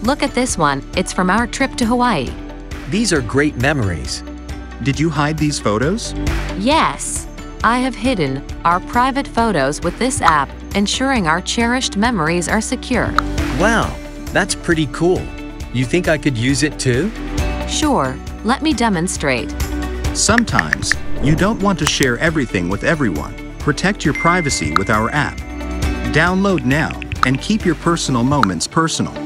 Look at this one, it's from our trip to Hawaii. These are great memories. Did you hide these photos? Yes, I have hidden our private photos with this app, ensuring our cherished memories are secure. Wow, that's pretty cool. You think I could use it too? Sure, let me demonstrate. Sometimes, you don't want to share everything with everyone. Protect your privacy with our app. Download now and keep your personal moments personal.